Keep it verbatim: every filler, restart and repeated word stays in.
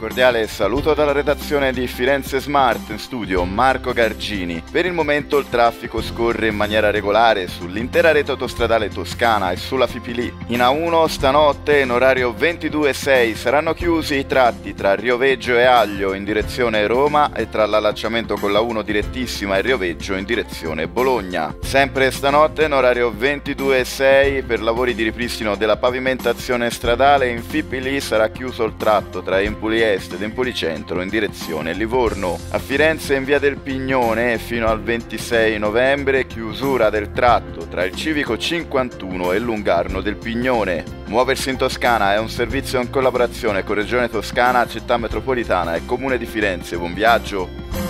cordiale saluto dalla redazione di Firenze Smart, in studio Marco Gargini. Per il momento il traffico scorre in maniera regolare sull'intera rete autostradale toscana e sulla Fipili. In A uno stanotte in orario ventidue e sei saranno chiusi i tratti tra Rioveggio e Aglio in direzione Roma e tra l'allacciamento con la uno direttissima e Rioveggio in direzione Bologna. Sempre stanotte in orario ventidue e sei per lavori di ripristino della pavimentazione stradale in Fipili sarà chiuso il tratto tra Empoli Est ed Empoli Centro in direzione Livorno. A Firenze in via del Pignone fino al ventisei novembre chiusura del tratto tra il Civico cinquantuno e il Lungarno del Pignone. Muoversi in Toscana è un servizio in collaborazione con Regione Toscana, Città Metropolitana e Comune di Firenze. Buon viaggio!